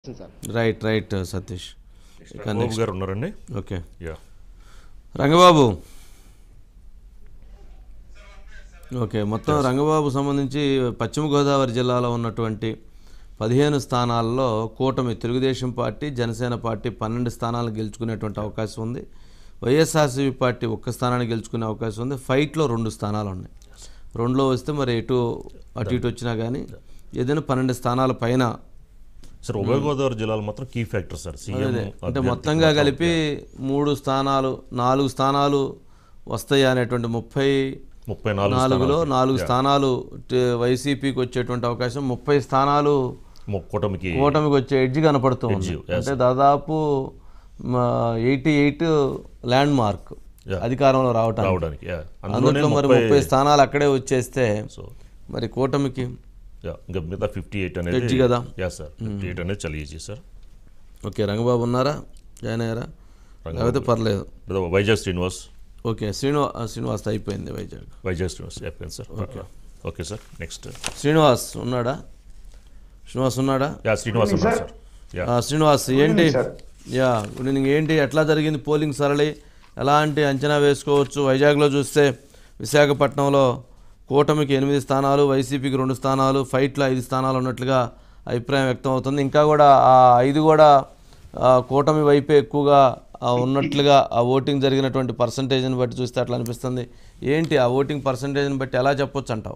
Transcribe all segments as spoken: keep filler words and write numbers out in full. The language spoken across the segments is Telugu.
రైట్ రైట్ సతీష్ రంగబాబు గారు ఉన్నారండి. ఓకే యా రంగబాబు ఓకే మొత్తం రంగబాబు సంబంధించి పశ్చిమ గోదావరి జిల్లాలో ఉన్నటువంటి పదిహేను స్థానాల్లో కూటమి తెలుగుదేశం పార్టీ జనసేన పార్టీ పన్నెండు స్థానాలు గెలుచుకునేటువంటి అవకాశం ఉంది. వైఎస్ఆర్సీపీ పార్టీ ఒక్క స్థానాన్ని గెలుచుకునే అవకాశం ఉంది. ఫైట్లో రెండు స్థానాలు ఉన్నాయి. రెండులో వస్తే మరి ఎటు అటు ఇటు వచ్చినా కానీ ఏదైనా పన్నెండు స్థానాల పైన సార్ ఉభయ గోదావరి జిల్లాలో మాత్రం కీ ఫ్యాక్టర్ సార్. అంటే మొత్తంగా కలిపి మూడు స్థానాలు నాలుగు స్థానాలు వస్తాయి అనేటువంటి ముప్పై ముప్పై నాలుగులో నాలుగు స్థానాలు వైసీపీకి వచ్చేటువంటి అవకాశం, ముప్పై స్థానాలు కూటమికి కూటమికి వచ్చే ఎడ్జ్ కనపడుతుంది. అంటే దాదాపు ఎయిటీ ఎయిట్ ల్యాండ్ మార్క్ అధికారంలో రావడానికి. అందులో మరి ముప్పై స్థానాలు అక్కడే వచ్చేస్తే మరి కూటమికి మిగతా ఫిఫ్టీ ఎయిట్ అనేది కదా. సార్ ఫిఫ్టీ ఎయిట్ అనేది చాలా ఈజీ సార్. ఓకే రంగబాబు ఉన్నారా, జాయిన్ అయ్యారా? లేకపోతే పర్లేదు. వైజాగ్ శ్రీనివాస్. ఓకే శ్రీనివాస్ శ్రీనివాస్ అయిపోయింది. వైజాగ్ వైజాగ్ శ్రీనివాస్ అయిపోయింది sir. Okay okay sir. Next Srinivas ఉన్నాడా? శ్రీనివాస్ ఉన్నాడా? యా శ్రీనివాస్ ఉన్నారు సార్. యా శ్రీనివాస్ ఏంటి? Yeah good evening. ఏంటి ఎట్లా జరిగింది పోలింగ్ సరళి? ఎలాంటి అంచనా వేసుకోవచ్చు? వైజాగ్లో చూస్తే విశాఖపట్నంలో కూటమికి ఎనిమిది స్థానాలు, వైసీపీకి రెండు స్థానాలు, ఫైట్లో ఐదు స్థానాలు ఉన్నట్లుగా అభిప్రాయం వ్యక్తం అవుతుంది. ఇంకా కూడా ఆ ఐదు కూడా కూటమి వైపే ఎక్కువగా ఉన్నట్లుగా ఆ ఓటింగ్ జరిగినటువంటి పర్సంటేజ్ని బట్టి చూస్తే అట్లా అనిపిస్తుంది. ఏంటి ఆ ఓటింగ్ పర్సంటేజ్ని బట్టి ఎలా చెప్పొచ్చు అంటావు?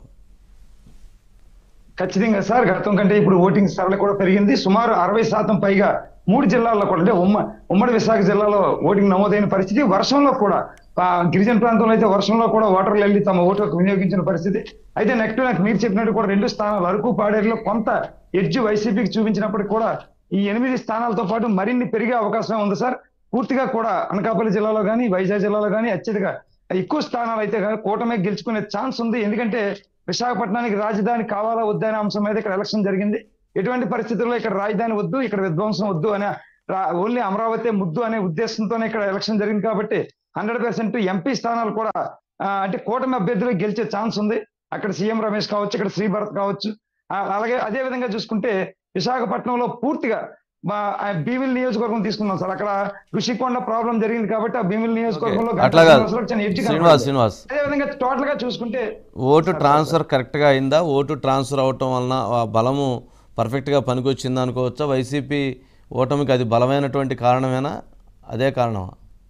ఖచ్చితంగా సార్ గతం కంటే ఇప్పుడు ఓటింగ్ సరళి కూడా పెరిగింది. సుమారు అరవై శాతం పైగా మూడు జిల్లాల్లో కూడా, అంటే ఉమ్మ ఉమ్మడి విశాఖ జిల్లాలో ఓటింగ్ నమోదైన పరిస్థితి. వర్షంలో కూడా గిరిజన ప్రాంతంలో అయితే వర్షంలో కూడా ఓటర్లు వెళ్ళి తమ ఓటు వినియోగించిన పరిస్థితి. అయితే నెక్స్ట్ నాకు మీరు చెప్పినట్టు కూడా రెండు స్థానాలు అరకు పాడేరులో కొంత ఎడ్జ్ వైసీపీకి చూపించినప్పటికీ కూడా ఈ ఎనిమిది స్థానాలతో పాటు మరిన్ని పెరిగే అవకాశం ఉంది సార్. పూర్తిగా కూడా అనకాపల్లి జిల్లాలో కానీ వైజాగ్ జిల్లాలో కానీ అత్యధిక ఎక్కువ స్థానాలు అయితే కూటమి గెలుచుకునే ఛాన్స్ ఉంది. ఎందుకంటే విశాఖపట్నానికి రాజధాని కావాలా వద్దా అనే అంశం మీద ఇక్కడ ఎలక్షన్ జరిగింది. ఎటువంటి పరిస్థితుల్లో ఇక్కడ రాజధాని వద్దు, ఇక్కడ విధ్వంసం వద్దు అనే ఓన్లీ అమరావతి ముద్దు అనే ఉద్దేశంతోనే ఇక్కడ ఎలక్షన్ జరిగింది. కాబట్టి హండ్రెడ్ పర్సెంట్ ఎంపీ స్థానాలు కూడా అంటే కూటమి అభ్యర్థులు గెలిచే ఛాన్స్ ఉంది. అక్కడ సీఎం రమేష్ కావచ్చు, ఇక్కడ శ్రీభరత్ కావచ్చు. అలాగే అదే విధంగా చూసుకుంటే విశాఖపట్నంలో పూర్తిగా భీమిలి నియోజకవర్గం తీసుకున్నాం సార్. అక్కడ ఋషికొండ ప్రాబ్లం జరిగింది కాబట్టి ఆ భీమిలి నియోజకవర్గంలో అదే విధంగా టోటల్ గా చూసుకుంటే ఓటు ట్రాన్స్ఫర్ కరెక్ట్ గా అయిందా? ఓటు ట్రాన్స్ఫర్ అవటం వలన బలము పర్ఫెక్ట్ గా పనికొచ్చింది అనుకోవచ్చా? వైసీపీ ఓటమికి అది బలమైనటువంటి కారణమేనా? అదే కారణమా?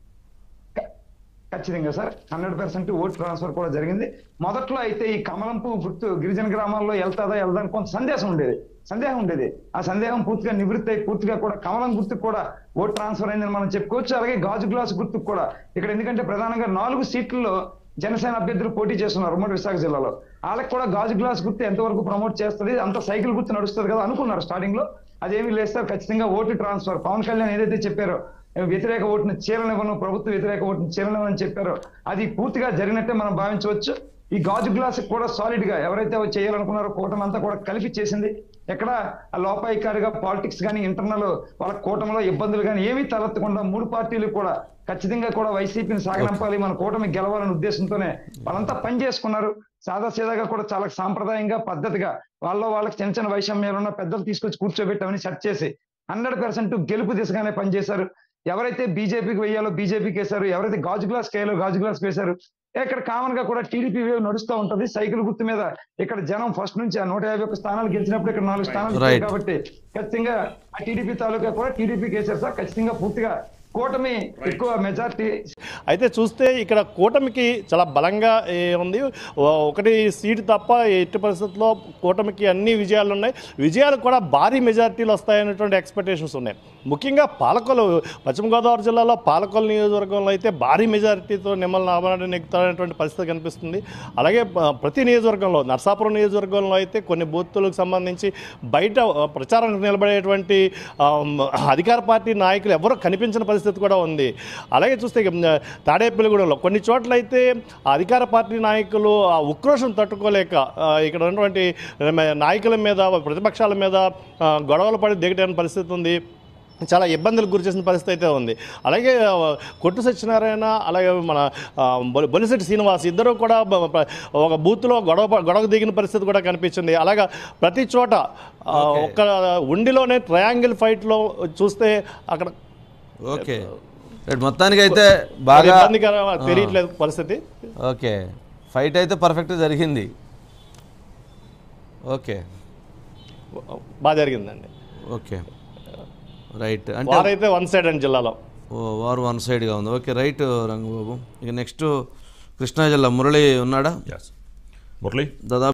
ఖచ్చితంగా sir hundred percent vote transfer కూడా జరిగింది. మొదట్లో అయితే ఈ కమలంపు గుర్తు గిరిజన గ్రామాల్లో వెళ్తాదా వెళ్దాని కొంత సందేశం ఉండేది సందేహం ఉండేది ఆ సందేహం పూర్తిగా నివృత్తి అయి పూర్తిగా కూడా కమలం గుర్తుకు కూడా ఓటు ట్రాన్స్ఫర్ అయిందని మనం చెప్పుకోవచ్చు. అలాగే గాజు గ్లాసు గుర్తుకు కూడా ఇక్కడ, ఎందుకంటే ప్రధానంగా నాలుగు సీట్లలో జనసేన అభ్యర్థులు పోటీ చేస్తున్నారు ఉమ్మడి విశాఖ జిల్లాలో. వాళ్ళకి కూడా గాజు గ్లాస్ గుర్తు ఎంతవరకు ప్రమోట్ చేస్తుంది, అంత సైకిల్ గుర్తు నడుస్తుంది కదా అనుకున్నారు స్టార్టింగ్ లో. అదేమీ లేదు సార్. ఖచ్చితంగా ఓటు ట్రాన్స్ఫర్ పవన్ కళ్యాణ్ ఏదైతే చెప్పారో వ్యతిరేక ఓటును చీలనివ్వను, ప్రభుత్వ వ్యతిరేక ఓటును చీలనివ్వని చెప్పారో అది పూర్తిగా జరిగినట్టే మనం భావించవచ్చు. ఈ గాజు గ్లాస్ కూడా సాలిడ్ గా ఎవరైతే చేయాలనుకున్నారో కూటమి అంతా కూడా కలిపి చేసింది. ఎక్కడ లోపాయికారిగా పాలిటిక్స్ కానీ ఇంటర్నల్ వాళ్ళ కూటమిలో ఇబ్బందులు కానీ ఏమీ తలెత్తకుండా మూడు పార్టీలు కూడా ఖచ్చితంగా కూడా వైసీపీని సాగనంపాలి, మన కూటమి గెలవాలనే ఉద్దేశంతోనే వాళ్ళంతా పని చేసుకున్నారు. సాదాసీదాగా కూడా చాలా సాంప్రదాయంగా పద్ధతిగా వాళ్ళ వాళ్ళకి చిన్న చిన్న వైషమ్యాలు ఉన్న పెద్దలు తీసుకొచ్చి కూర్చోబెట్టామని సెట్ చేసి హండ్రెడ్ పర్సెంట్ గెలుపు దిశగానే పనిచేశారు. ఎవరైతే బీజేపీకి వేయాలో బీజేపీకి వేశారు, ఎవరైతే గాజు గ్లాస్ వేయాలో గాజు గ్లాస్ వేశారు. ఇక్కడ కామన్ గా కూడా టీడీపీ వేవ్ నడుస్తూ ఉంటది సైకిల్ గుర్తు మీద. ఇక్కడ జనం ఫస్ట్ నుంచి ఆ నూట యాభై ఒక్క స్థానాలు గెలిచినప్పుడు ఇక్కడ నాలుగు స్థానాలు కాబట్టి ఖచ్చితంగా ఆ టీడీపీ తాలూకా కూడా టీడీపీకి వేశారు సార్. ఖచ్చితంగా పూర్తిగా కూటమి ఎక్కువ మెజార్టీ. అయితే చూస్తే ఇక్కడ కూటమికి చాలా బలంగా ఉంది. ఒకటి సీటు తప్ప ఎట్టి పరిస్థితుల్లో కూటమికి అన్ని విజయాలు ఉన్నాయి. విజయాలు కూడా భారీ మెజార్టీలు వస్తాయనేటువంటి ఎక్స్పెక్టేషన్స్ ఉన్నాయి. ముఖ్యంగా పాలకొల్లు పశ్చిమ గోదావరి జిల్లాలో పాలకొల్లు నియోజకవర్గంలో అయితే భారీ మెజారిటీతో నిమ్మల నామనాడు నెగ్గుతారనేటువంటి పరిస్థితి కనిపిస్తుంది. అలాగే ప్రతి నియోజకవర్గంలో నర్సాపురం నియోజకవర్గంలో అయితే కొన్ని బూతులకు సంబంధించి బయట ప్రచారానికి నిలబడేటువంటి అధికార పార్టీ నాయకులు ఎవరూ కనిపించిన పరిస్థితి కూడా ఉంది. అలాగే చూస్తే తాడేపల్లిగూడెంలో కొన్ని చోట్ల అయితే అధికార పార్టీ నాయకులు ఆ ఉక్రోషం తట్టుకోలేక ఇక్కడ ఉన్నటువంటి నాయకుల మీద ప్రతిపక్షాల మీద గొడవలు పడి దిగటం పరిస్థితి ఉంది. చాలా ఇబ్బందులకు గురి చేసిన పరిస్థితి అయితే ఉంది. అలాగే కొట్టు సత్యనారాయణ అలాగే మన బొలిశెట్టి శ్రీనివాస్ ఇద్దరు కూడా ఒక బూత్లో గొడవ గొడవ దిగిన పరిస్థితి కూడా కనిపించింది. అలాగా ప్రతి చోట ఒక్క ఉండిలోనే ట్రయాంగిల్ ఫైట్లో చూస్తే అక్కడ ఓకే మొత్తానికి అయితే బాగా ఇబ్బందికర తెలియట్లేదు పరిస్థితి. ఓకే ఫైట్ అయితే పర్ఫెక్ట్ జరిగింది. ఓకే బాగా జరిగిందండి. ఓకే రైట్ అంటే వారైతే వన్ సైడ్ అండి జిల్లాలో ఓ వారు వన్ సైడ్గా ఉంది. Okay right Rangababu. ఇక నెక్స్ట్ కృష్ణా జిల్లా మురళి ఉన్నాడా? మురళి దాదాపు